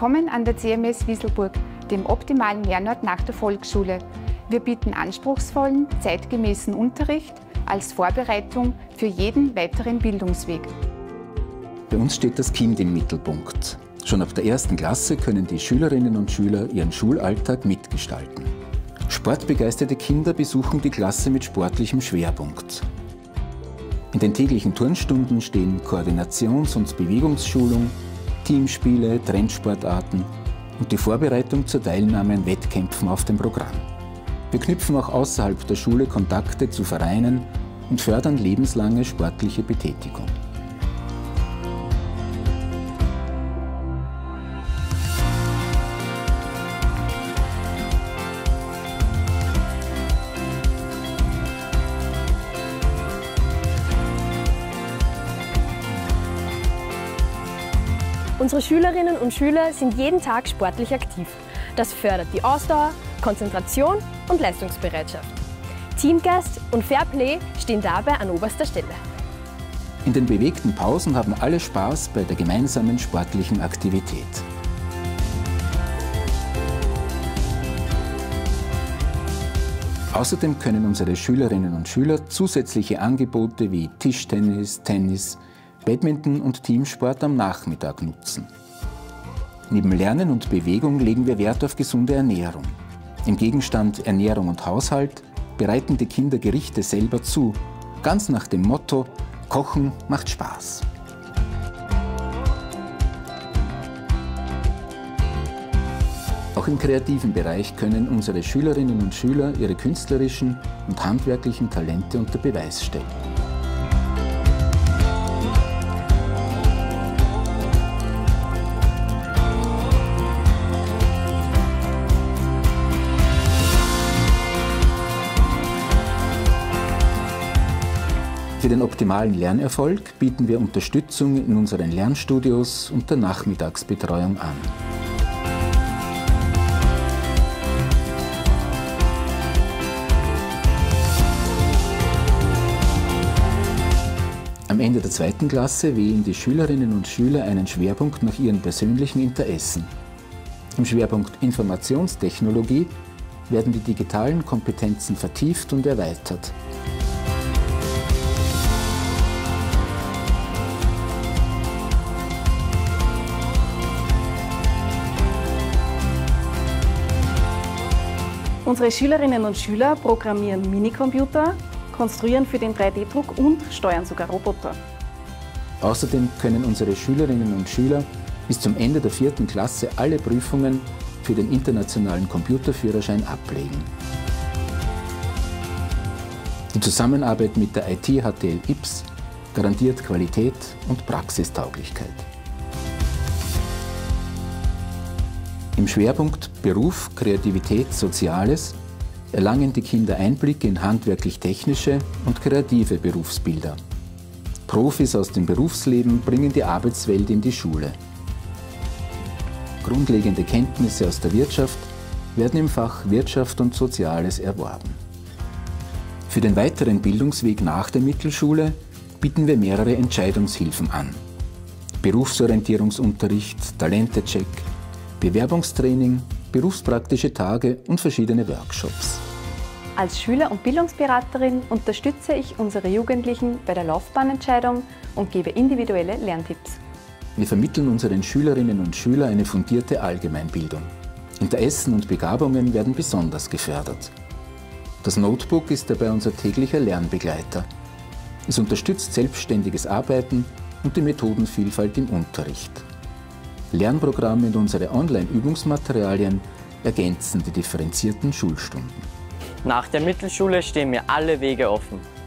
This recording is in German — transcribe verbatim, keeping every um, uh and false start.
Willkommen an der C M S Wieselburg, dem optimalen Lernort nach der Volksschule. Wir bieten anspruchsvollen, zeitgemäßen Unterricht als Vorbereitung für jeden weiteren Bildungsweg. Bei uns steht das Kind im Mittelpunkt. Schon ab der ersten Klasse können die Schülerinnen und Schüler ihren Schulalltag mitgestalten. Sportbegeisterte Kinder besuchen die Klasse mit sportlichem Schwerpunkt. In den täglichen Turnstunden stehen Koordinations- und Bewegungsschulung, Teamspiele, Trendsportarten und die Vorbereitung zur Teilnahme an Wettkämpfen auf dem Programm. Wir knüpfen auch außerhalb der Schule Kontakte zu Vereinen und fördern lebenslange sportliche Betätigung. Unsere Schülerinnen und Schüler sind jeden Tag sportlich aktiv. Das fördert die Ausdauer, Konzentration und Leistungsbereitschaft. Teamgeist und Fairplay stehen dabei an oberster Stelle. In den bewegten Pausen haben alle Spaß bei der gemeinsamen sportlichen Aktivität. Außerdem können unsere Schülerinnen und Schüler zusätzliche Angebote wie Tischtennis, Tennis, Badminton und Teamsport am Nachmittag nutzen. Neben Lernen und Bewegung legen wir Wert auf gesunde Ernährung. Im Gegenstand Ernährung und Haushalt bereiten die Kinder Gerichte selber zu, ganz nach dem Motto: Kochen macht Spaß. Auch im kreativen Bereich können unsere Schülerinnen und Schüler ihre künstlerischen und handwerklichen Talente unter Beweis stellen. Für den optimalen Lernerfolg bieten wir Unterstützung in unseren Lernstudios und der Nachmittagsbetreuung an. Am Ende der zweiten Klasse wählen die Schülerinnen und Schüler einen Schwerpunkt nach ihren persönlichen Interessen. Im Schwerpunkt Informationstechnologie werden die digitalen Kompetenzen vertieft und erweitert. Unsere Schülerinnen und Schüler programmieren Minicomputer, konstruieren für den drei D Druck und steuern sogar Roboter. Außerdem können unsere Schülerinnen und Schüler bis zum Ende der vierten Klasse alle Prüfungen für den internationalen Computerführerschein ablegen. Die Zusammenarbeit mit der I T H T L I P S garantiert Qualität und Praxistauglichkeit. Im Schwerpunkt Beruf, Kreativität, Soziales erlangen die Kinder Einblicke in handwerklich-technische und kreative Berufsbilder. Profis aus dem Berufsleben bringen die Arbeitswelt in die Schule. Grundlegende Kenntnisse aus der Wirtschaft werden im Fach Wirtschaft und Soziales erworben. Für den weiteren Bildungsweg nach der Mittelschule bieten wir mehrere Entscheidungshilfen an. Berufsorientierungsunterricht, Talentecheck, Bewerbungstraining, berufspraktische Tage und verschiedene Workshops. Als Schüler- und Bildungsberaterin unterstütze ich unsere Jugendlichen bei der Laufbahnentscheidung und gebe individuelle Lerntipps. Wir vermitteln unseren Schülerinnen und Schülern eine fundierte Allgemeinbildung. Interessen und Begabungen werden besonders gefördert. Das Notebook ist dabei unser täglicher Lernbegleiter. Es unterstützt selbstständiges Arbeiten und die Methodenvielfalt im Unterricht. Lernprogramme und unsere Online-Übungsmaterialien ergänzen die differenzierten Schulstunden. Nach der Mittelschule stehen mir alle Wege offen.